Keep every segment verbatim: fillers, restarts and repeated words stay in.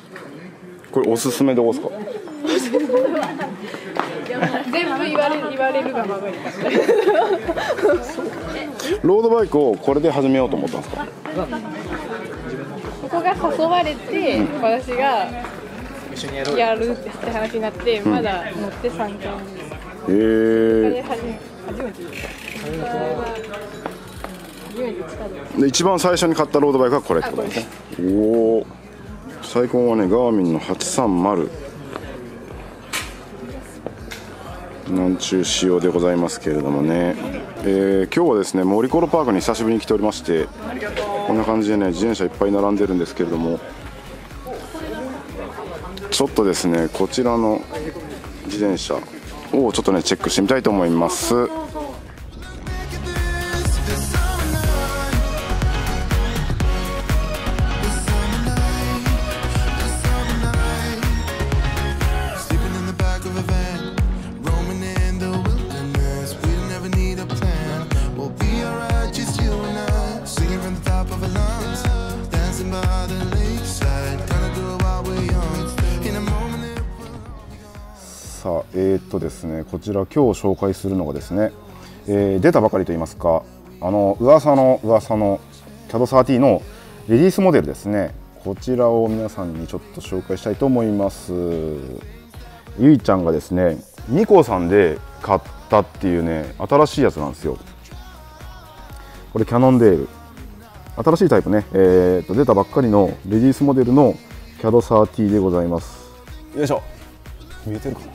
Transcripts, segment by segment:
これおすすめどこですか？ 全部言われ言われるがままにロードバイクをこれで始めようと思ったんですか？ ここが誘われて、うん、私がやるって話になって、うん、まだ乗ってさんかいめ。へえ。初めてで一番最初に買ったロードバイクはこれってことですね。おお、サイコンはねガーミンのはちさんまるなんちゅう仕様でございますけれどもね、えー、今日はですね森コロパークに久しぶりに来ておりまして、こんな感じでね自転車いっぱい並んでるんですけれども、ちょっとですねこちらの自転車をちょっとねチェックしてみたいと思います。さあえー、っとですねこちら今日紹介するのがですね、えー、出たばかりといいますか、あの噂の噂の キャドサーティー のレディースモデルですね。こちらを皆さんにちょっと紹介したいと思います。ゆいちゃんがですねニコさんで買ったっていうね新しいやつなんですよ。これキャノンデール新しいタイプね、えー、っと出たばっかりのレディースモデルの キャドサーティー でございます。よいしょ、見えてるかな。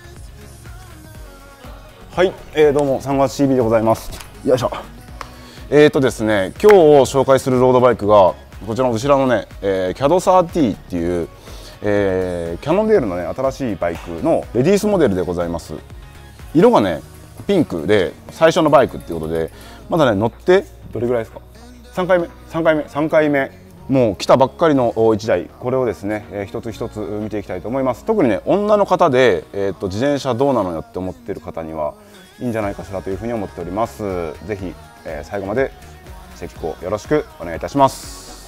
はい、えー、どうもさんがつ シービー でございます。よいしょ。えーとですね今日紹介するロードバイクがこちらの後ろのね、えー、キャドサーティー っていう、えー、キャノンデールのね新しいバイクのレディースモデルでございます。色がねピンクで最初のバイクっていうことで、まだね乗ってどれぐらいですか？さんかいめさんかいめさんかいめ、もう来たばっかりのいちだい、これをですね、えー、一つ一つ見ていきたいと思います。特にね女の方で、えー、と自転車どうなのよって思ってる方にはいいんじゃないかしらというふうに思っております。ぜひ、えー、最後までチェックをよろしくお願いいたします。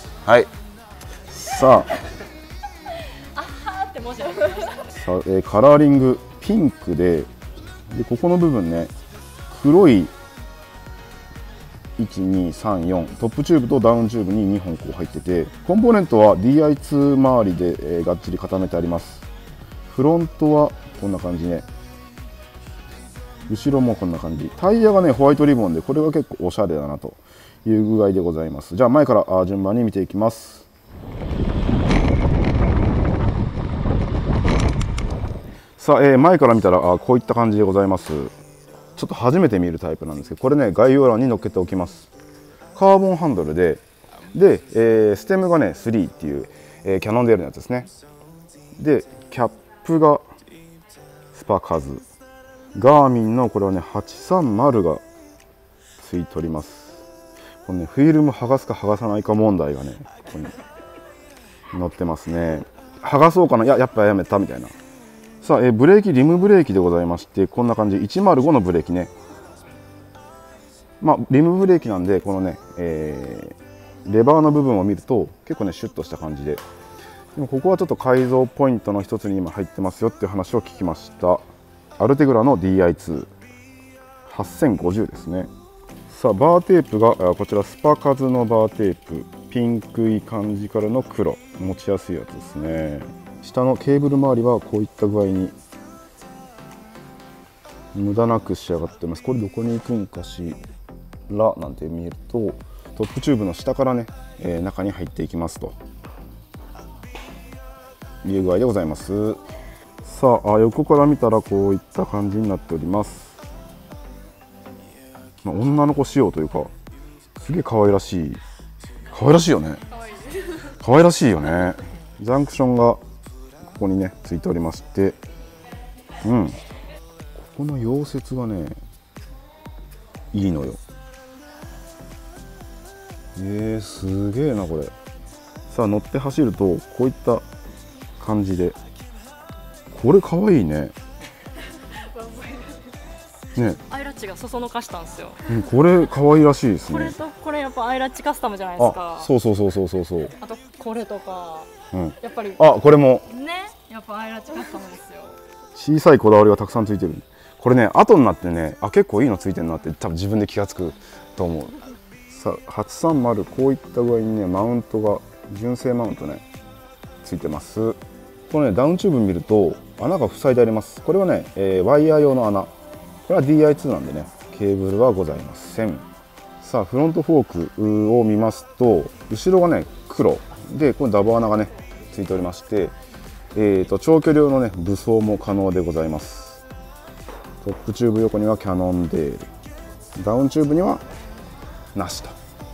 はい、さあさあ、えー、カラーリングピンクで、でここの部分ね黒いいちにさんよんトップチューブとダウンチューブににほんこう入ってて、コンポーネントは ディーアイツー 周りで、えー、がっちり固めてあります。フロントはこんな感じね、後ろもこんな感じ、タイヤがねホワイトリボンで、これが結構おしゃれだなという具合でございます。じゃあ前から順番に見ていきます。さあ、えー、前から見たらあこういった感じでございます。ちょっと初めて見るタイプなんですけど、これね概要欄に載っけておきます。カーボンハンドルでで、えー、ステムがねスリーっていう、えー、キャノンデールのやつですね。でキャップがスパカズ、ガーミンのこれはねはちさんまるがついております。このねフィルム剥がすか剥がさないか問題がねここに載ってますね。剥がそうかな、いややっぱやめたみたいな。さあ、えー、ブレーキリムブレーキでございまして、こんな感じいちまるごのブレーキね。まあリムブレーキなんでこのね、えー、レバーの部分を見ると結構ねシュッとした感じで、でもここはちょっと改造ポイントの一つに今入ってますよっていう話を聞きました。アルテグラの ディーアイツーはっせんごじゅう ですね。さあバーテープがこちらスパカズのバーテープ、ピンクい感じからの黒、持ちやすいやつですね。下のケーブル周りはこういった具合に無駄なく仕上がってます。これどこに行くんかしらなんて見えると、トップチューブの下からね、えー、中に入っていきますという具合でございます。さあ横から見たらこういった感じになっております。まあ、女の子仕様というかすげえ可愛らしい可愛らしいよね。可愛らしいよね。ジャンクションがここにねついておりまして、うんここの溶接がねいいのよ。えー、すげえなこれ。さあ乗って走るとこういった感じで、これかわいいね。 ね、 アイラッチがそそのかしたんですよ。 うん、これ可愛らしいですね。 これとこれやっぱアイラッチカスタムじゃないですか。 あ、そうそうそうそうそうそう。 あとこれとか、 うん、 やっぱりあ、これもね、やっぱアイラッチカスタムですよ。 小さいこだわりがたくさんついてる。これね、後になってね、あ、結構いいのついてるなって多分自分で気がつくと思う。さあ、はちさんまる、こういった具合にね、マウントが純正マウントねついてます。このね、ダウンチューブ見ると穴が塞いであります。これはね、えー、ワイヤー用の穴。これは ディーアイツー なんでね、ケーブルはございません。さあ、フロントフォークを見ますと、後ろがね黒で、これダボ穴がねついておりまして、えーと長距離用のね武装も可能でございます。トップチューブ横にはキャノンデール、ダウンチューブにはなしと。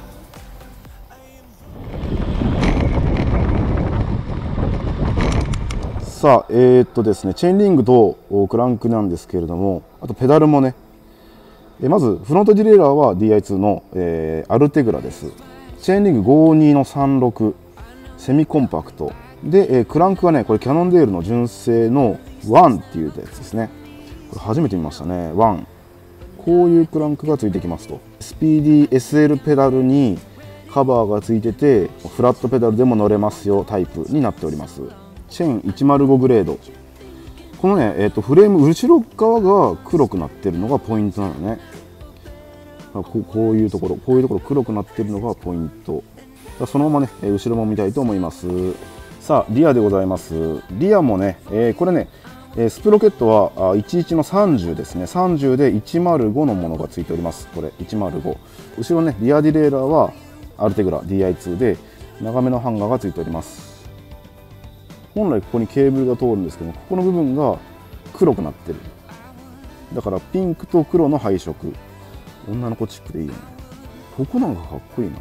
さあ、えー、っとですね、チェーンリングとクランクなんですけれども、あとペダルもね、えまずフロントディレイラーは ディーアイツー の、えー、アルテグラです。チェーンリングごじゅうにのさんじゅうろくセミコンパクトで、えー、クランクはね、これキャノンデールの純正のワンっていうやつですね。これ初めて見ましたね。ワン、こういうクランクがついてきますと。スピーディー エスエル ペダルにカバーがついてて、フラットペダルでも乗れますよタイプになっております。チェーンいちまるごグレード。このね、えー、とフレーム後ろ側が黒くなってるのがポイントなのね。こう、こういうところこういうところ黒くなってるのがポイント。そのままね後ろも見たいと思います。さあ、リアでございます。リアもね、えー、これねスプロケットはいちじゅういちのさんじゅうですね。さんじゅうでいちまるごのものがついております。これいちまるご。後ろね、リアディレイラーはアルテグラ ディーアイツー で長めのハンガーがついております。本来ここにケーブルが通るんですけど、ここの部分が黒くなってる。だからピンクと黒の配色。女の子チックでいいよね。ここなんかかっこいいな。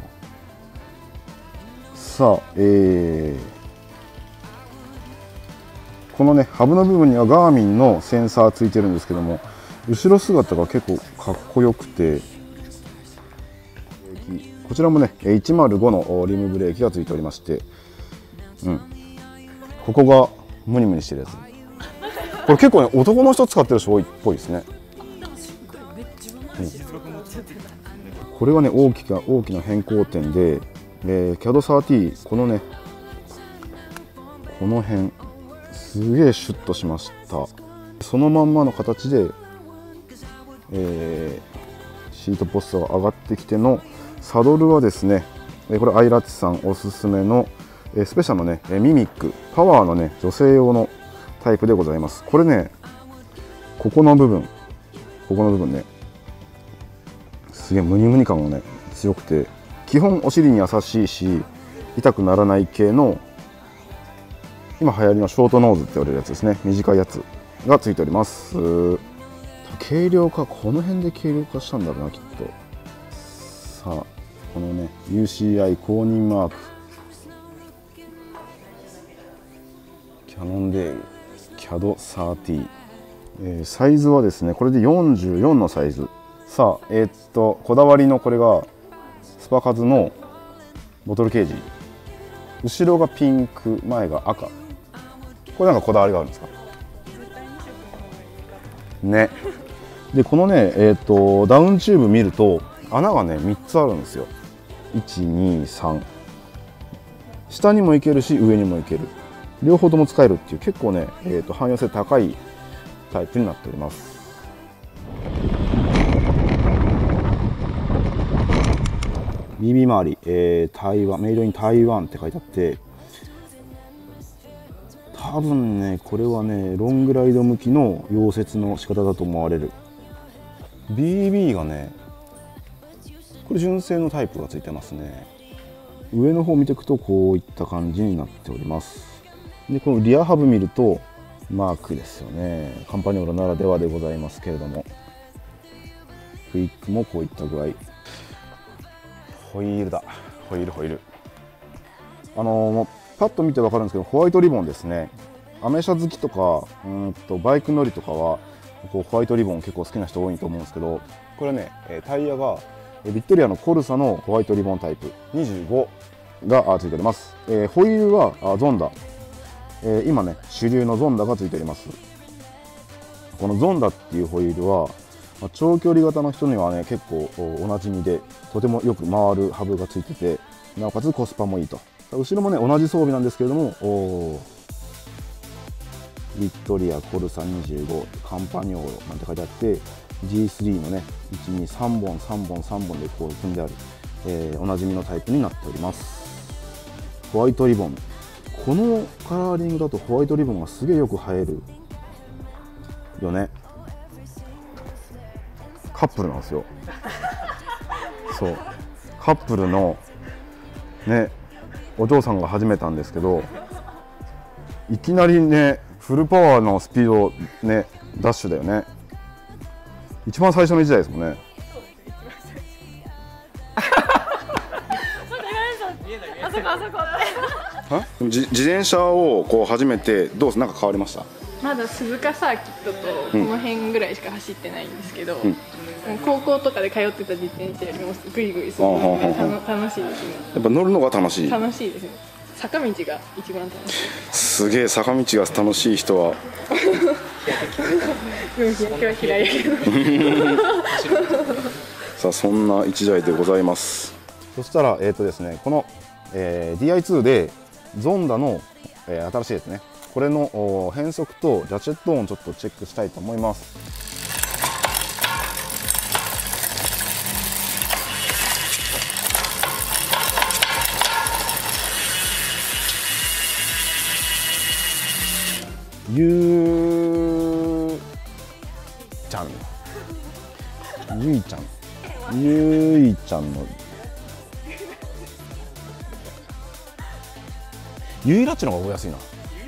さあ、えーこのねハブの部分にはガーミンのセンサーついてるんですけども、後ろ姿が結構かっこよくて、こちらもねいちまるごのリムブレーキがついておりまして、うん、ここがムニムニしてるやつ。これ結構ね男の人使ってる人多いっぽいですね。うん、これはね大きな大きな変更点で、えー、キャドサーティー このねこの辺すげえシュッとしました。そのまんまの形で、えー、シートポストが上がってきてのサドルはですね、これアイラッチさんおすすめのスペシャルのねミミックパワーのね女性用のタイプでございます。これね、ここの部分ここの部分ねすげえムニムニ感がね強くて、基本お尻に優しいし痛くならない系の今流行りのショートノーズって言われるやつですね。短いやつがついております。軽量化、この辺で軽量化したんだろうなきっと。さあ、このね ユーシーアイ 公認マーク、キャノンデール キャドサーティー、えー、サイズはですねこれでよんじゅうよんのサイズ。さあ、えー、っとこだわりのこれがスパカズのボトルケージ、後ろがピンク、前が赤。これなんかこだわりがあるんですかね。でこのね、えー、とダウンチューブ見ると穴がねみっつあるんですよ。いちにさん、下にも行けるし上にも行ける、両方とも使えるっていう結構ね、えー、と汎用性高いタイプになっております。ビービー 周り、えー、台湾メイドイン台湾って書いてあって、多分ねこれはねロングライド向きの溶接の仕方だと思われる。 ビービー がねこれ純正のタイプがついてますね。上の方を見ていくとこういった感じになっております。でこのリアハブ見るとマークですよね。カンパニョーラならではでございますけれども、クイックもこういった具合。ホイールだ、ホイールホイール。あのー、パッと見て分かるんですけど、ホワイトリボンですね。アメ車好きとかうんとバイク乗りとかはこうホワイトリボン結構好きな人多いと思うんですけど、これねタイヤがビットリアのコルサのホワイトリボンタイプにじゅうごがついております。えー、ホイールはゾンダ、えー、今ね主流のゾンダがついております。このゾンダっていうホイールはまあ、長距離型の人にはね結構おなじみで、とてもよく回るハブがついてて、なおかつコスパもいいと。後ろもね同じ装備なんですけれども、おビットリアコルサにじゅうごカンパニョーロなんて書いてあって、 ジースリー のねいちにさんぼんさんぼんさんぼんでこう組んである、えー、おなじみのタイプになっております。ホワイトリボン、このカラーリングだとホワイトリボンがすげえよく映えるよね。カップルなんですよ。そうカップルのねお嬢さんが始めたんですけど、いきなりねフルパワーのスピードねダッシュだよね。一番最初の一台ですもんね。 あそこあそこって自自転車をこう始めてどうすなんか変わりました？ まだ鈴鹿サーキットとこの辺ぐらいしか走ってないんですけど、 うん、 もう高校とかで通ってた自転車よりもグイグイするのが楽しいですね。 やっぱ乗るのが楽しい。 楽しいですね。坂道が一番楽しい。 すげえ坂道が楽しい人はうん日焼けは嫌いやけどさあそんないちだいでございます。そしたらえっ、ー、とですねこの、えー、ディーアイツー でゾンダの、えー、新しいですね、これの変速とラチェット音ちょっとチェックしたいと思います。ゆーちゃんゆいちゃんゆいちゃんのゆいラッチの方が覚えやすいな。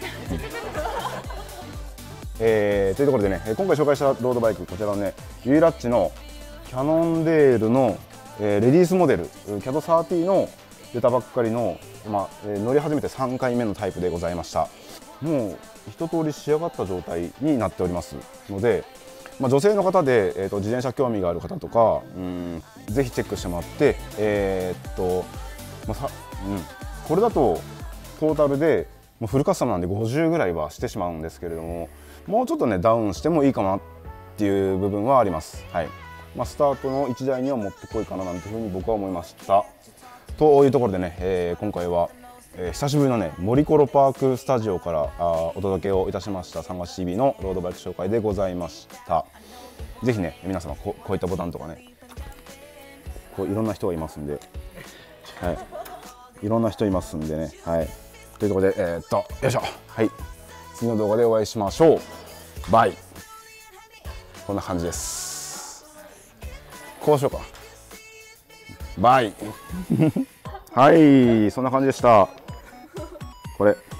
えー、というところでね、今回紹介したロードバイク、こちらのね、ユイラッチのキャノンデールの、えー、レディースモデル、キャドサーティーの出たばっかりの、まあえー、乗り始めてさんかいめのタイプでございました。もう一通り仕上がった状態になっておりますので、まあ、女性の方で、えーと、自転車興味がある方とか、うんぜひチェックしてもらって、えーっとまあさうん、これだとトータルでもうフルカスタムなんでごじゅうぐらいはしてしまうんですけれども、もうちょっとねダウンしてもいいかなっていう部分はあります。はい、まあ、スタートのいちだいには持ってこいかななんていうふうに僕は思いました。というところでね、えー、今回は、えー、久しぶりのね森コロパークスタジオからあお届けをいたしましたさんがつ シービー のロードバイク紹介でございました。ぜひね皆様 こ, こういったボタンとかね、こういろんな人がいますんで、はい、いろんな人いますんでね、はい、というところでえー、っとよいしょ、はい、次の動画でお会いしましょう。バイ。こんな感じです。こうしようか。バイ。はい、そんな感じでした。これ